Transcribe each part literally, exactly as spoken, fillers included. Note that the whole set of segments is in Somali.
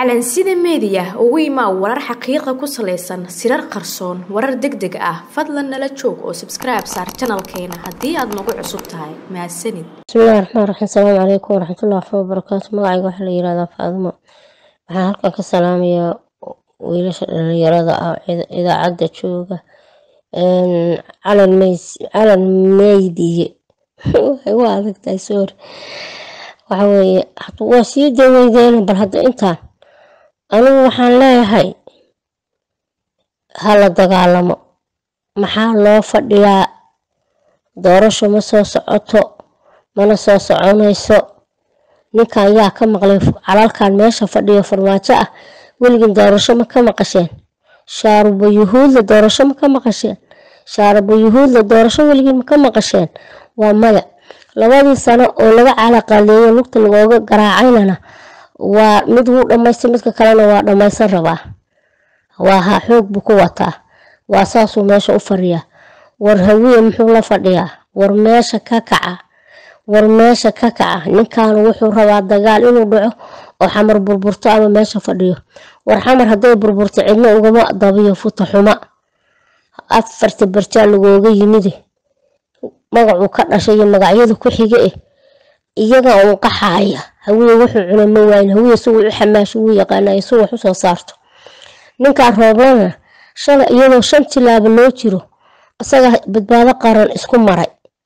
calansida media ugu imaa warar xaqiiqo ku saleysan sirar qarsoon warar degdeg ah fadlan nala joog oo subscribe saar channelkeena hadii aad nagu cusub tahay mahadsanid. bismillaahi raxmaani raxiim. Assalaamu calaykum waraxmatullaahi wabarakaatuh. magacayga waxa la yiraahdaa Faadimo. waxaan halkan ka salaamayaa wiilasha dhalinyarada ah idaacada jooga een calan meys calan meydii way waa adagtahay soor waxa weeye waa sii daweydeen bal hadda intaan anigu waxaan leeyahay hala dagaalamo maxaa loo fadhiyaa doorasho ma soo socoto mana soo soconayso ninkan yaa ka maqlay calalkan meesha fadhiyo farmaajo ah weligiin doorasho ma ka maqasheen shaaruba yuhuudda doorasho ma ka maqasheen shaaruba yuhuudda doorasho weligiin ma ka maqasheen waa maya labadii sano oo laga calaqaleeyo lugta looga garaacayna waa mid uu dhameystay midka kalena waa dhameysan rabaa waa ha xoog buu ku wataa waa saasuu meesha u fariyaa war hawiye muxuu la fadhiyaa war meesha ka kaca war meesha ka kaca ninkan wuxuu rabaa dagaal inuu dhaco oo xamar burburto ama meesha fadhiyo war xamar haday burburto cidna ugama dabiyo futa xuma afarta barjaa lagooga yimid magacu ka dhashay magacyada ku xige eh iyaga oo qaxaya hawiye wuxuu cunay ma wayn hawiye suu u xamaasho uu yaqaanay suu wax soo saarto ninka rooblana shalay iyadoo shan tilaabo loo jiro asaga badbaado qaran isku maray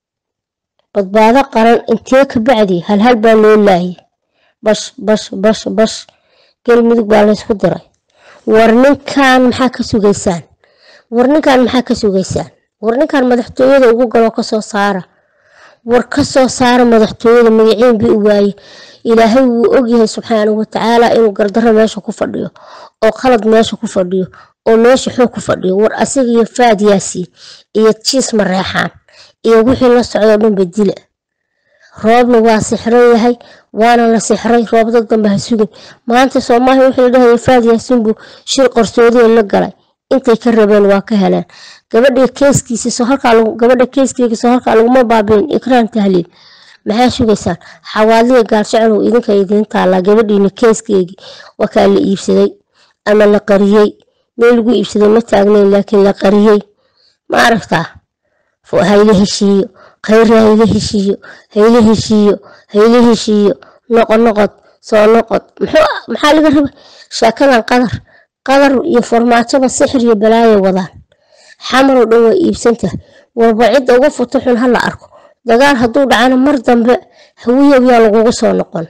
badbaado qaran intee ka bacdi hal hal baa loo laayay bash bash bash bash galmudug baa la isku diray war ninkan maxaa ka sugaysaan war ninkan maxaa ka sugaysaan war ninkan madaxtooyada ugu galo ka soo saara war ka soo saara madaxtooyada magaciin bi waayay ilaahay wuu ogyahay subxaanahu wa ta'aala inuu gardaro meesha ku fadhiyo oo qalad meesha ku fadhiyo oo meesha xoog ku fadhiyo war asiga iyo faadiyaasi iyo jiis mareexaan iyo wixii la socdo dhan bedila roobna waa sixran yahay waana la sixray roob dad dambe ha sugin maanta Soomaaliya wixii la dhahay faadiyaasi buu shir qarsoodi la galay intay ka rabeen waa ka heleen gabadha keeskiisa soo halka lagu gabadha keeskiisa soo halka lagu ma baabeen ikraan tahliil maxaa sugaysan xawaaliye gaal shacab idinka idin taala gabadhiina keeskeegi waa ka la iibsaday ama la qariyay meel lagu iibsaday ma taagnayn laakiin la qariyay ma aragtaa foo hayla heshiyo khayr hayla heshiyo hayla heshiyo hayla heshiyo noqon noqod soo noqod maxaa laga rabaa shaakadan qadar qadar iyo farmaajada sixir iyo balaayo wadaan xamar oo dhan way iibsanta warba cid ugu futuxun hal la arko dagaal haduu dhacana mar dambe hawiye yaa lagu soo noqon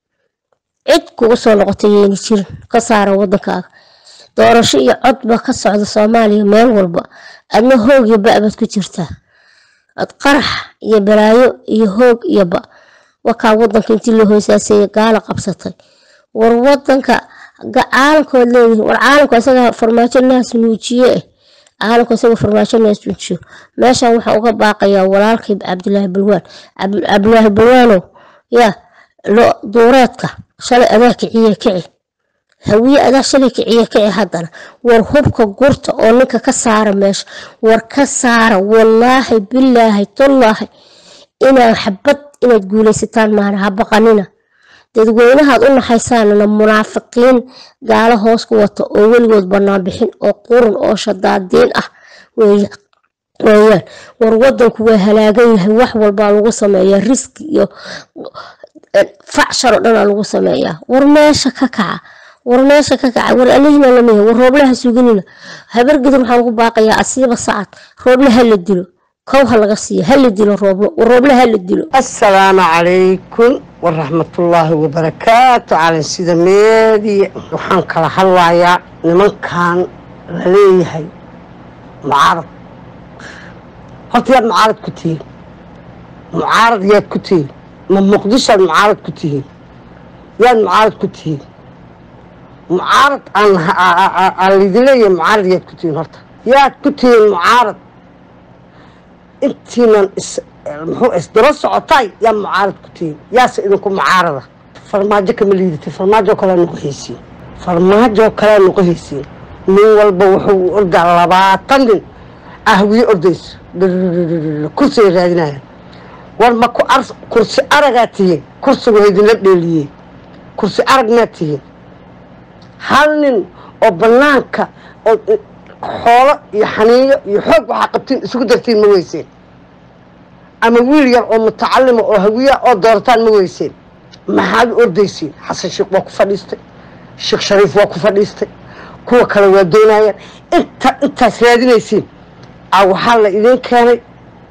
cid kugu soo noqotay yeeni jirin ka saara wadankaaga doorasho iyo codba ka socda Soomaaliya meel walba adna hoog iyo baabad ku jirta ad qarax iyo balaayo iyo hoog iyo ba waka wadanka intii la hoosaasay gaala qabsatay war wadanka caalamka leeyahay war caalamka asaga farmaajo naas nuujiye caalamka asaga farmaajo naas nuujiyo meesha waxa uga baaqaya walaalkay Cabdullaahi Balwaan Cabdullaahi Balwaano ya lo dooradka shalay adaa kiciye kici hawiye adaa shalay kiciye kici hadana war hubka gurta oo ninka ka saara meesha war ka saara wallaahi billaahi tallaahi ina xabad ina guuleysataan maana habaqanina dadweynaha u naxaysaanna munaafiqiin gaala hoos ku wato oo weligood banaan bixin oo qurun oo shadaadeen ah weeyaan war wadanku waa halaagan yahay wax walba lagu sameeyaa riski iyo facshar dhan lagu sameeyaa war meesha ka kaca war meesha ka kaca war alihina lama war rooblaha suginina habar gidan waxa ugu baaqaya asiiba saacad rooblaha la dilo كوها لغسية هل الدلو روبلو والروبلو هل الدلو. السلام عليكم ورحمة الله وبركاته على سيدة ميدي وحان كلا حلوايا لمن كان لليهي معارض هرت ياد معارض كتير معارض ياد كتير من مقدشة المعارض كتير ياد معارض كتير معارض أنا اللي دلي معارض ياد كتير هرت ياد كتير معارض انتينا محو اسدرس عطاي يا معارض كتير يا سيدكم معارضة فرماجة كمليدتي فرماجة كلا نقهيسي فرماجة كلا نقهيسي من والبوحو ارجع لباطن اهوي ارديس كرسي غادناها والما كرسي ارغاتي كرسي وهيدنا دليي كرسي ارغناتي hal nin oo banaanka oo xoolo iyo xaniiyo iyo xoog waxaa qabtiin isugu dartiin ma weyseen ama wiil yar oo mutacalima oo hawiya oo doortaan ma weyseen maxaad ordaysiin xasan sheekh waa ku fadhiistay sheekh shariif waa ku fadhiistay kuwa kale waa doonayaan inta intaas raadinaysiin aa waxaa la idin keenay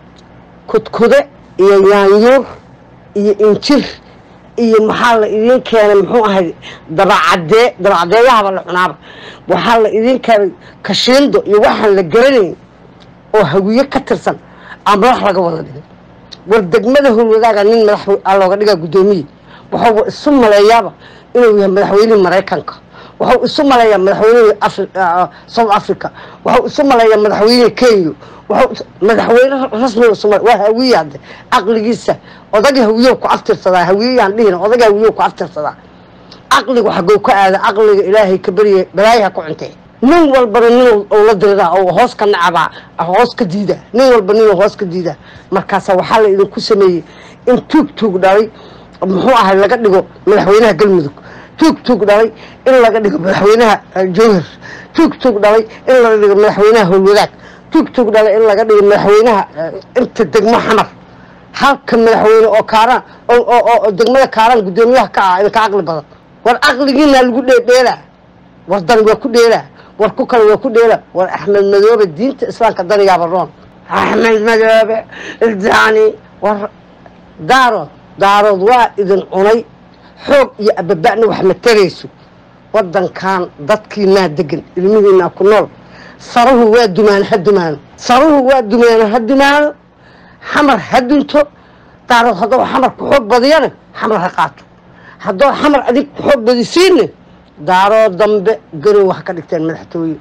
kudkude iyo yaanyuur iyo injir iyo maxaa la idin keenay muxuu ahay dabacadee dabacadeeyahaba la cunaaba waxaa la idin keenay kashiindo iyo waxaan la garanayn oo hawiye ka tirsan aa madax laga wada dhigay war degmada howlwadaaga nin madax looga dhigaa guddoomiye wuxuu isu maleeyaaba inuu yahay madaxweynihii maraykanka wuxuu isu maleeyaa madaxweynihii south africa wuxuu isu maleeyaa madaxweynihii kenya wuxuu madaxweyne rasmi waa hawiye hadde caqligiisa odagii hawiyow ku aftirsadaa hawiyeyaan dhihina odagii hawiyow ku aftirsadaa caqligu xagow ka aada caqliga ilaahay ka barye balaayaha ku cuntee nin walbana nin oo la diriraa oo hoos ka nacabaa hoos ka diida nin walba nin hoos ka diida markaasa waxaa la idinku sameeyey in tuug tuug dhalay muxuu ahay laga dhigo madaxweynaha galmudug tuug tuug dhalay in laga dhigo madaxweynaha jowhar tuug tuug dhalay in laga dhigo madaxweynaha howlwadaag tuug tuug dhalay in laga dhigo madaxweynaha inta degmo xamar halka madaxweyne oo kaaraan oo degmada kaaraan guddoomiyaha ka ah idinka caqli badan war caqligiina lagu dheedheelaa war dan waa ku dheelaa war ku kale waa ku dheelaa war axmed madoobe diinta islaamka danigaaba roon axmed madoobe ildaani war daarood daarood waa idin cunay xoog iyo ababa'na wax ma tarayso wadankan dadkiinaa degan ilmihiinaa ku nool saruhu waa dumaan ha dumaano saruhu waa dumaano ha dumaano xamar ha dunto daarood haddoo xamar ku xoog badiyana xamar ha qaato haddoo xamar adig ku xoog badisiinna daaroo dambe garow ha ka dhigteen madaxtooye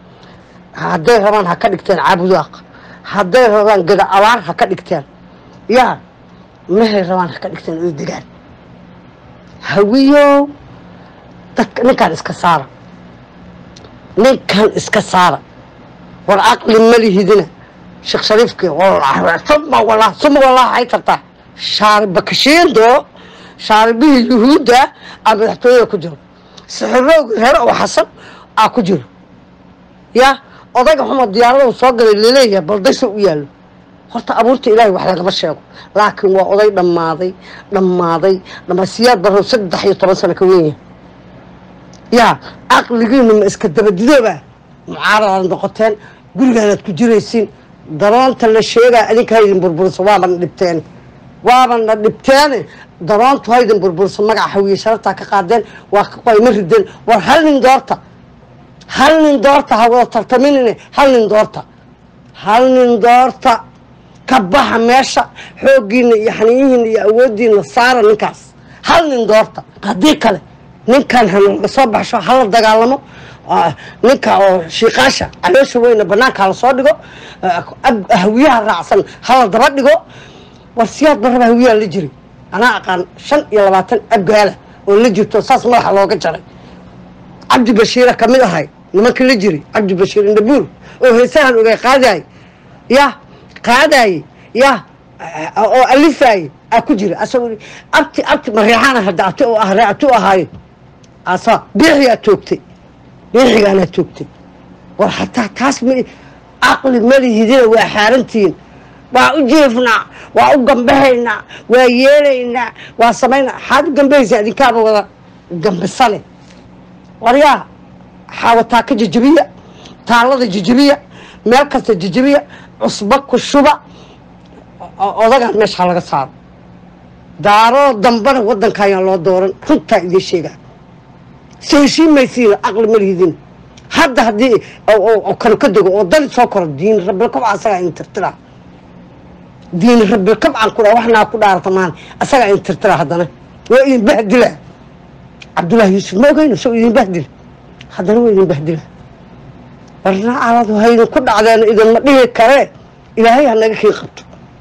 hadday rabaan ha ka dhigteen caabudaaq hadday rabaan gada abaar ha ka dhigteen yaa mahay rabaan ha ka dhigteen oy degaan hawiyow dadka ninkaan iska saara ninkaan iska saara war caqli malihidina sheekh shariifkii suma wallah suma wallah hay tartaa shaariba kashiindo shaaribihii yuhuudda aa madaxtooyada ku jiro sixirowgi reer oo xasan aa ku jiro yaa odayga xuma diyaaradahu soo galay laleeyahay baldaysa u yaallo horta abuurta ilaahay wax lagama sheego laakiin waa oday dhammaaday dhammaaday dhammaasiyaad barrow saddex iyo toban sano ka weyn yahay yaa caqligiina ma iska dabadidooba mucaaradaad noqoteen gurigaanaad ku jiraysiin daroonta la sheegaa adinka haydin burburso waabana dhibteen waabana dhibteene daroontu haydin burburso magaca hawiye sharaftaa ka qaadeen waa ka qoyma rideen war hal nin doorta hal nin doorta ha wada tartaminine hal nin doorta hal nin doorta ka baxa meesha xooggiina iyo xaniyihiina iyo awooddiina saara ninkaas hal nin doorta haddii kale ninkan hanalaga soo baxsho hala dagaalamo ninka oo shiiqaasha caloosha weyna banaanka hala soo dhigo hawiyaha raacsan hala daba dhigo war siyaad barraba hawiyaha la jiri anaa aqaan shan iyo labaatan abgaala oo la jirto saas madaxa looga jaray cabdi bashiira ka mid ahay nimanka la jiri cabdi bashiir indhabuur oo heesahan ogay qaadaay ya qaadaay ya oo alifaay aa ku jira asagoo abti abti mareexaana hadda abti oo ah reecti u ahaayo asa biixigaa toogtay biixigaanaa toogtay war hataa taas ma caqli malihidina waa xaarantihiin waa u jeefnaa waa u gambahaynaa waa yeelaynaa waa samaynaa xaad u gambahaysa adinkaaba wada gambisane waryaa xaawataa ka jajabiya taallada jajabiya meel kasta jajabiya cusba ku shuba odagaan meesha laga saaro daaroo dambana wadanka ayaan loo dooran runtaa idiin sheegaa soo heshiimaysiina caqli malihidin hadda haddii kanu ka dego oo dali soo koro diin rabbilkabca asagaa in tirtiraa diin rabbilkabcan ku dha waxnaa ku dhaarata maan asagaa in tirtiraa haddana waa idin bahdila cabdullaahi yuusuf ma ogeyno soo idin bahdila haddana waa idin bahdila warna aladu haydin ku dhacdeena idinma dhihi karee ilaahay ha naga kii qabto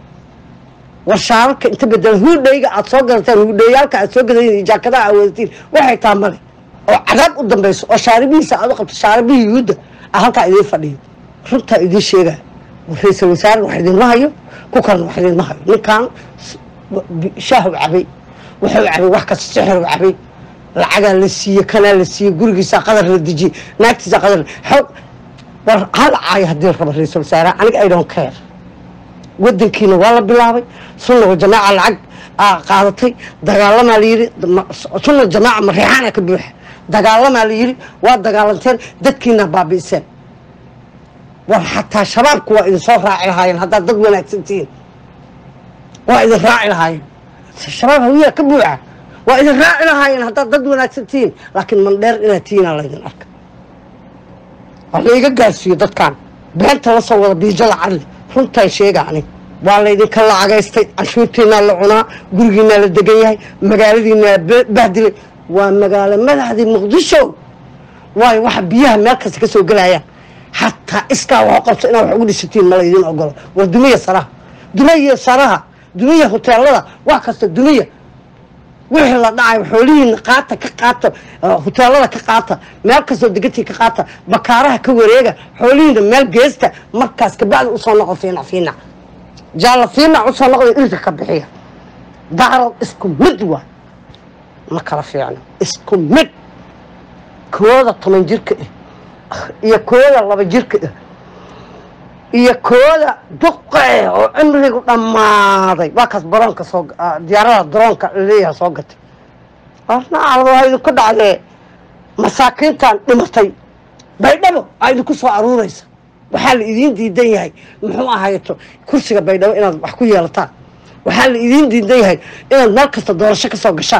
war shaararka inta bedela huudhayga aad soo gadateen huudhayaalka aad soo gadayin jaakadaha aad wadatiin waxay taa male oo cadaab u dambayso oo shaaribihiisa aad u qabto shaaribihii yuhuudda a halkaa idiin fadhiyo runtaa idiin sheegaa ra-iisul wasaare wax idinma hayo ku kalena wax idinma hayo ninkan shaahu cabay wuxuu cabay wax kasta sixir cabay lacagaa la siiye kanaa la siiye gurigiisa qadar la dejiye naagtiisa qadar xog war hal caaya haddii raba ra-iisul wasaare aniga I don't care wadankiina waa la bilaabay sunna wa jamaaca lacag qaadatay dagaalamaa la yidhi sunna jamaaca mareexaana ka buuxa dagaalamaa la yidhi waa dagaalanteen dadkiina baabi'iseen war xataa shabaabku waa idin soo raaci lahaayeen haddaad dad wanaagsan tihiin waa idin raaci lahaayeen shabaab hawiyaa ka buuxa waa idin raaci lahaayeen haddaad dad wanaagsan tihiin laakiin mandheer inaad tihiinaa laydin arka waa laiga gaarsiiyo dadkan beenta la soo wada biijada cadli runtaan sheega aniga waa laydinka lacagaystay canshuurtiinaa la cunaa gurigiinaa la degan yahay magaaladiinaa bahdilay waa magaalo madaxdii muqdisho waayo waxa biyaha meel kasta ka soo gelayaan xataa iskaa wax qabso inaad wax ugu dhisatiin ma laydin ogolo waa dumiya saraha dumiya saraha dumiya hoteelada wax kasta dumiya wixii la dhacayo xoolihiina qaata ka qaata hoteelada ka qaata meel kastoo degantii ka qaata bakaaraha ka wareega xoolihiina meel geesta markaas kabacdi usoo noqo fiinac fiinac jaalla fiinac usoo noqda irka ka bixiya daarood isku mid waa ma kala fiicno isku mid kooda toban jirka ah iyo kooda laba jirka ah iyo kooda duqe oo cimrigu dhammaaday waa kaas baroonka soo diyaarada daroonka leeyaha soo gatay arna caladaa idinku dhacdee masaakiintan dhimatay baydhabo aa idinku soo aruuraysa waxaa la idiin diidan yahay muxuu ahayto kursiga baydhabo inaad wax ku yeelataan waxaa la idiin diidan yahay inaad meel kasta doorasho ka soo gashaan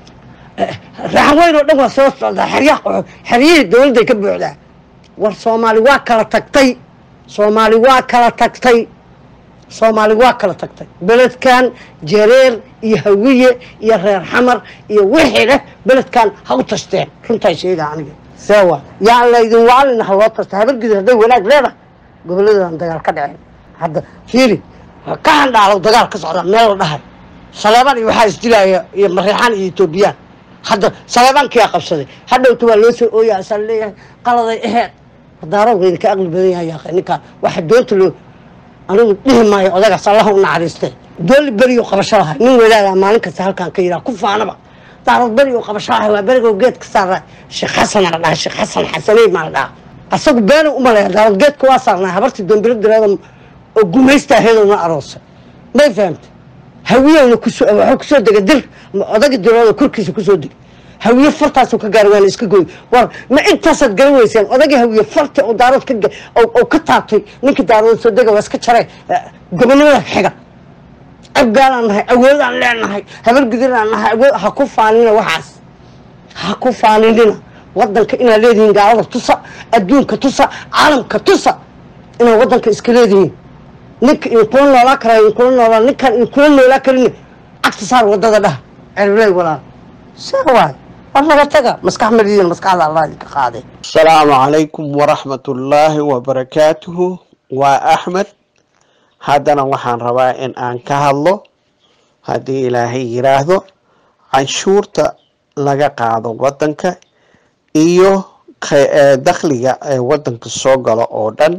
raxan weyn oo dhan waa soo socdaa xeryaha xeryihii dowladday ka buuxdaa war soomaali waa kala tagtay soomaali waa kala tagtay soomaali waa kala tagtay beledkan jareer iyo hawiye iyo reer xamar iyo wixii leh beledkan ha u tashteen runtaa sheega aniga sewa yaa laydin waalina ha loo tashta habargida hadday wanaag leedahay goboladan dagaal ka dhaceen hadda fiiri ka handhaalo dagaal ka socda meel la dhahay saleebaan iyo waxaa isdilaya iyo mareexaan iyo etoobiyaan hadda saleebaankiyaa qabsaday hadhowta waa loo soo ooyaa isaan leeyahay qaladay aheed daarood wayna ka aqli badan yahay yaaqay ninkaan waxa doonta loo anigu dhihi maayo odagaas allaha u naxariistay dooli beriyo qabasho lahay nin wadaagaa maalin kasta halkaan ka yiraa ku faanaba daarood beriyo qabasho lahay waa berigoo geed ka saaraa sheekh xasan la dhaha sheekh xasan xasaney maa la dhaha asagu beena u maleeya daarood geedka waa saarnaa habartii doombilo direeda oo gumaysta aheedoo na aroosay may fahamtay hawiyeyna kusoo waxuu kusoo dega dir odagi direeda korkiisa kusoo dega hawiye fartaasuu ka gaari waana iska gooy war ma intaasaad garan weyseen odagii hawiye farta oo daarood ka oo ka taabtay ninkii daarood soo dega waa iska jaree gobonimada xiga abgaalaan nahay awoodaan leenahay habargidinaan nahay awood ha ku faanina waxaas ha ku faaninina wadanka inaad leedihiin gaalada tusa adduunka tusa caalamka tusa inaad wadanka iska leedihiin ninka inkula noolaa karaa inkula noolaa ninkaan inkula noolaa karin cagta saar wadada dhah celuley walaal sawaay الله تجا مسكح مدينة مسكح الله قاعدة. السلام عليكم ورحمة الله وبركاته وأحمد هذا أنا وحن رواء إن أنكهله هذه إلهي يراهدو عن شورت لقى قاعدة وطنك إيو دخلي وطنك السوق على أودن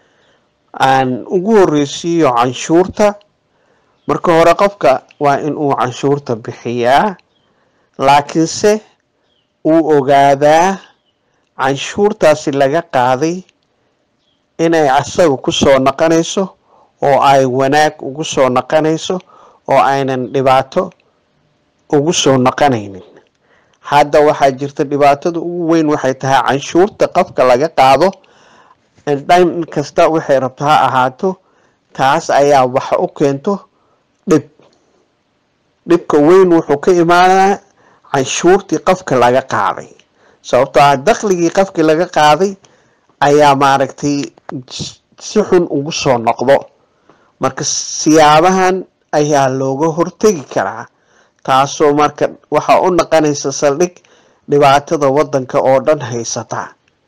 عن أقول عن شورت مركو رقبك وإن أو عن شورت بحياة laakiinse uu ogaadaa canshuurtaasi laga qaaday inay asaga ku soo noqonayso oo ay wanaag ugu soo noqonayso oo aynan dhibaato ugu soo noqonaynin hadda waxaa jirta dhibaatada ugu weyn waxay tahay canshuurta qofka laga qaado dhan kasta waxay rabto ha ahaato taas ayaa waxa u keento dhib dhibka weyn wuxuu ka imaanaa canshuurtii qofka laga qaaday sababtoo ah dakhligii qofkii laga qaaday ayaa maaragtay si xun ugu soo noqdo marka siyaabahan ayaa looga hortegi karaa taasoo marka waxa u noqonaysa saldhig dhibaatada wadanka oo dhan haysata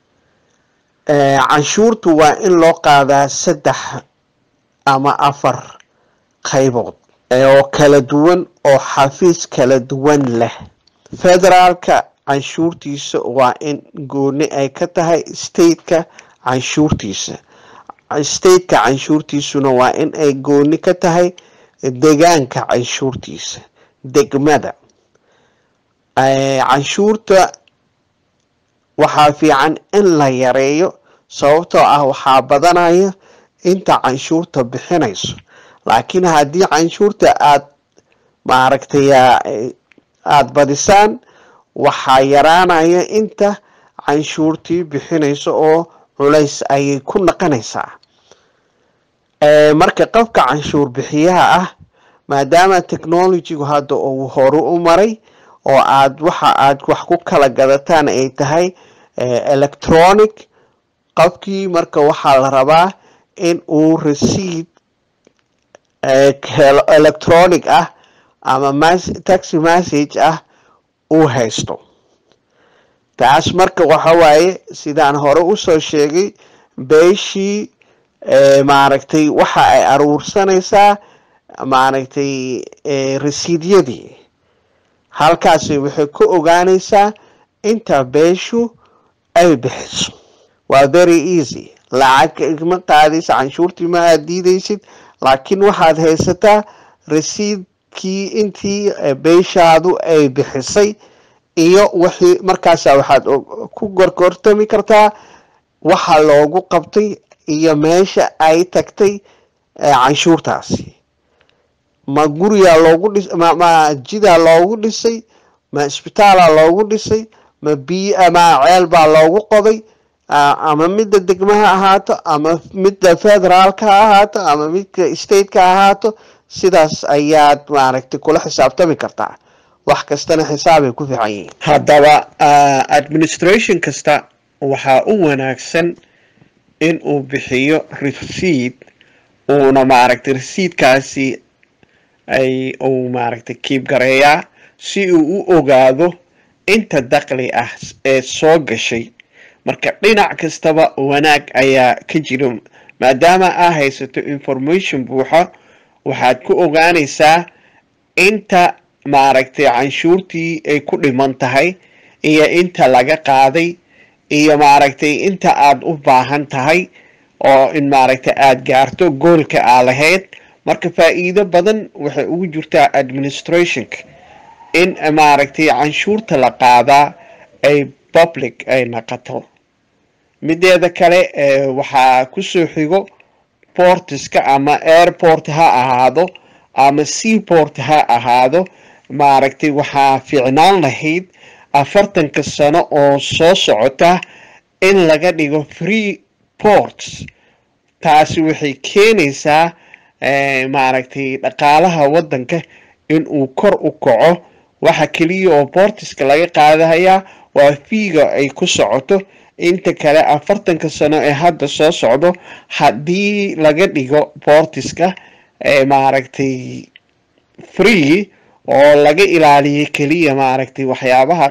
canshuurtu waa in loo qaadaa saddex ama afar qaybood oo kala duwan oo xafiis kala duwan leh federaalka canshuurtiisa waa in gooni ay ka tahay stateka canshuurtiisa stateka canshuurtiisuna waa in ay gooni ka tahay deegaanka canshuurtiisa degmada canshuurta waxaa fiican in la yareeyo sababtoo ah waxaa badanaya inta canshuurta bixinayso laakiin haddii canshuurta aad maaragtay aad badisaan waxaa yaraanaya inta canshuurtii bixinayso oo culays ayay ku noqonaysaa marka qofka canshuur bixiyaha ah maadaama technologygu hadda uu hore u maray oo aad waxa aad wax ku kala gadataan ay tahay electronic qofkii marka waxaa la rabaa in uu receipt electronic ah ama taxi message ah uu haysto taas marka waxa waaye sidaan hore u soo sheegay beeshii maaragtay waxa ay aruursanaysaa maaragtay resiidyadii halkaasi waxay ku ogaanaysaa inta beeshu ay bixiso waa very easy lacag ma qaadaysa canshuurtii ma aad diidaysid laakiin waxaad haysataa resiidkii intii beeshaadu ay bixisay iyo wixii markaasa waxaad ku gorgortami kartaa waxa loogu qabtay iyo meesha ay tagtay canshuurtaasi ma guriga loogu dhis ma, ma jida loogu dhisay ma isbitaala loogu dhisay ma biyo ama ceel baa loogu qoday ama midda degmaha ahaato ama midda federaalka ahaato ama midda stateka ahaato sidaas ayaad maaragtay kula xisaabtami kartaa wax kastana xisaabay ku fiican yihiin haddaba administration kasta waxaa u wanaagsan in uu bixiyo receipt uuna maaragtay receiptkaasi ay uu maaragtay keep gareeyaa si uu u ogaado inta dakhli ah ee soo gashay marka dhinac kastaba wanaag ayaa ka jira maadaama aa haysato information buuxa waxaad ku ogaanaysaa inta maaragtay canshuurtii ay ku dhiman tahay iyo inta laga qaaday iyo maaragtay inta aad u baahan tahay oo in maaragtay aad gaarto goolka aa lahayd marka faa'iido badan waxay ugu jirtaa administrationka in maaragtay canshuurta la qaadaa ay public ay noqoto mideeda kale waxaa kusoo xigo portiska ama airport ha ahaado ama seaport ha ahaado maaragtay waxaa fiicnaan lahayd afartanka sano oo soo socota in laga dhigo free ports taasi waxay keenaysaa maaragtay dhaqaalaha waddanka in uu kor u kaco waxa keliya oo portiska laga qaadayaa waa fiiga ay ku socoto inta kale afartanka sano ee hadda soo socdo haddii laga dhigo portiska maaragtay free oo laga ilaaliyo keliya maaragtay waxyaabaha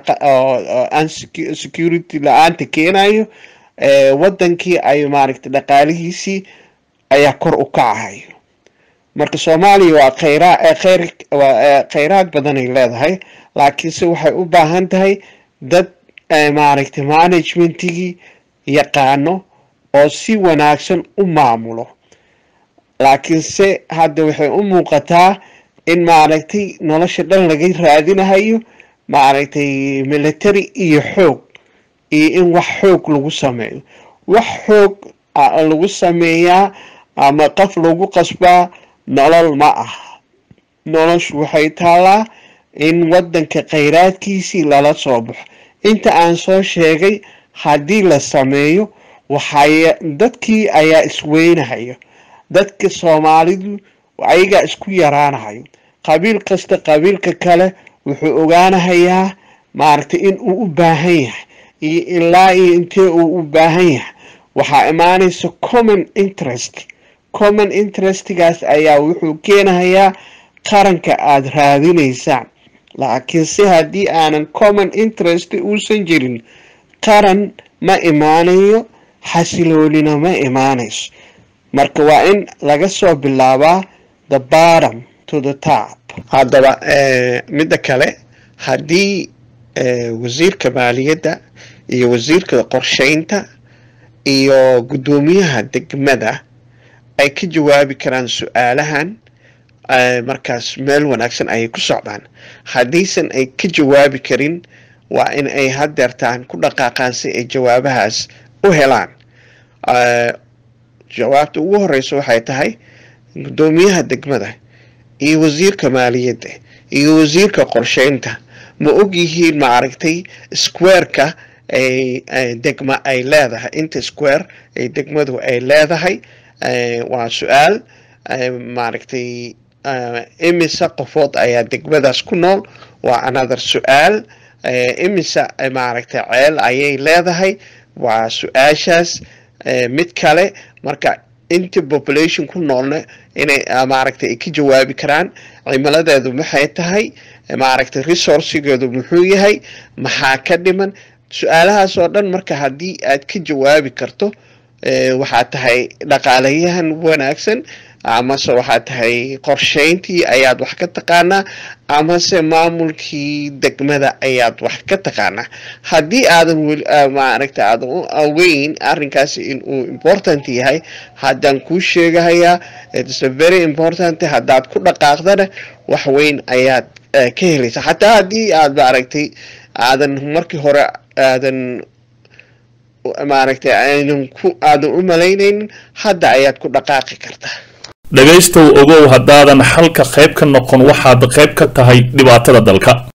security la-aanta keenayo waddankii ay maaragtay dhaqaalihiisii ayaa kor u kacayo marka soomaaliya waa khayraa khayr waa khayraad badan ay leedahay laakiinse waxay u baahan tahay dad maaragtay managementigii yaqaano oo si wanaagsan u maamulo laakiinse hadda waxay u muuqataa in maaragtay nolosha dhan laga raadinahayo maaragtay military iyo xoog iyo in wax xoog lagu sameeyo wax xoog lagu sameeyaa ama qof lagu qasbaa nolol ma ah noloshu waxay taalaa in waddanka khayraadkiisii lala soo baxo inta aan soo sheegay haddii la sameeyo waxay dadkii ayaa isweynahayo dadka Soomaalidu ayaga isku yaraanahayo qabiil kasta qabiilka kale wuxuu ogaanahayaa maaragtay in uu u baahan yahay iyo ilaa iyo intee uu u baahan yahay waxaa imaanaysa common interest common interestgaas ayaa wuxuu keenahayaa qaranka aad raadinaysaan laakiin si haddii aanan common interest uusan jirin qaran ma imaanayo xasiloonina ma imaanayso marka waa in laga soo bilaabaa the bottom to the top haddaba midda kale haddii wasiirka maaliyadda iyo wasiirka qorsheynta iyo guddoomiyaha degmada ay ka jawaabi karaan su-aalahan markaas meel wanaagsan ayay ku socdaan. Haddiisan ay ka jawaabi karin waa in ay haddeertaan ku dhaqaaqaan si ay jawaabahaas u helaan. jawaabta ugu horeysa waxay tahay gudoomiyaha degmada iyo wasiirka maaliyadda iyo wasiirka qorsheynta ma og yihiin ma aragtay square-ka ay degma ay leedahay, inta square ay degmadu ay leedahay. waa su-aal. maaragtay imisa qofood ayaa degmadaas ku nool waa another su-aal. imisa maaragtay ceel ayay leedahay waa su-aashaas mid kale. marka inta population ku noolna inay maaragtay ka jawaabi karaan cimiladeedu maxay tahay, maaragtay resourcegeedu muxuu yahay, maxaa ka dhiman. su-aalahaas oo dhan marka haddii aad ka jawaabi karto waxaa tahay dhaqaalayahan wanaagsan, amase waxaa tahay qorsheyntii ayaad wax ka taqaanaa, amase maamulkii degmada ayaad wax ka taqaanaa. haddii aadan maaragta aadan u aweyn arrinkaasi inuu important yahay, haddaan kuu sheegahayaa it's a very important. haddaad ku dhaqaaqdana wax weyn ayaad ka helaysa. xataa haddii aad maaragtay aadan markii hore aadan maaragtay aynan ku aadan u malaynaynin, hadda ayaad ku dhaqaaqi kartaa. dhagaystow ogow haddaadan xalka qayb ka noqon waxaad qayb ka tahay dhibaatada dalka.